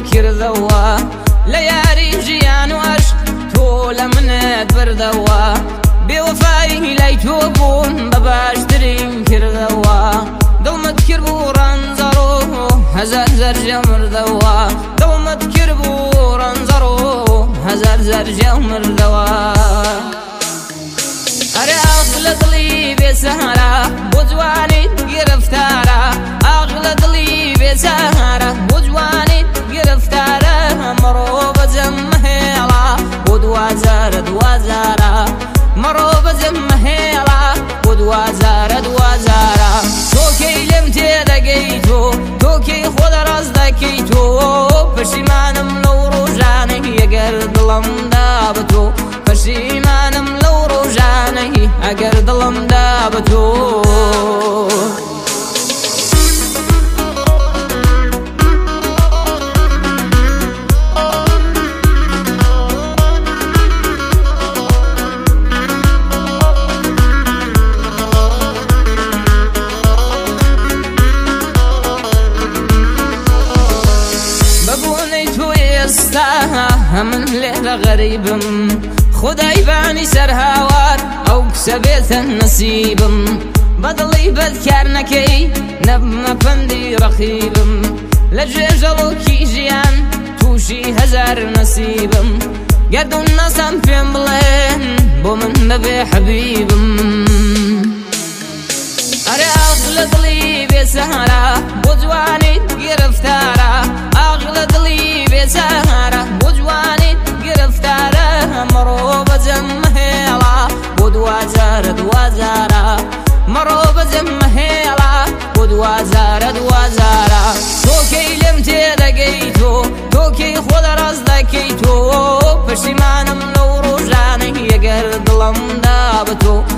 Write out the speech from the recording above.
کردەوە لە یاری ژیان و عەشق تۆ لە منت بردەوە بێوەفایی لای تۆ بوون بە باشترین کردەوە دڵمت کرد بوو ڕەنجەڕ و هەزار زەرجە مردەوە دڵمت کرد بوو ڕەنجەڕ و هەزار زەرجە مردەوە ئەرێ ئاغ لە دڵی بێسەهارە بۆ جوانیت گرفتارە ئاغ لە دڵی بێسەهارە بۆ جوانیت گرفتارە مەڕۆ بەجەم مەهێڵە بۆ دوازارە دوازارە مەڕۆ بەجەم مەهێڵە بۆ دوازارە دوازارە تۆکەی لێم تێدەگەی تۆکەی خۆ دەڕاست دەکەی تۆ پەشیمانم لەو ڕۆژانەی ئەگەر دڵمدا بە تۆ پەشیمانم لەو ڕۆژانەی ئەگەر دڵمدا بە تۆ من لێرە غەریبم خودای بانی سەر هاوار ئەو کسە بێتە نەسیبم بەدڵی بەدکار نەکەی نەبمە پەندی ڕەقیبم لە جێژەڵۆکی ژیان تووشی هەزار نەسیبم گەردون نەسەم پێم بڵێن بۆ من بەبێ حەبیبم ئەرێ ئاغ لە دڵی بێسەهارە بۆ جوانیت گرفتارە ئاغ لە دڵی بێسەهارە بۆ جوانیت گرفتارە مەڕۆ بەجەم مەهێڵە بۆ دوازارە دوازارە مەڕۆ بەجەم مەهێڵە بۆ دوازارە دوازارە تۆکەی لێم تێدەگەی تۆکەی خۆ دەڕاست دەکەی تۆ پەشیمانم لەو ڕۆژانەی ئەگەر دڵمدا بە تۆ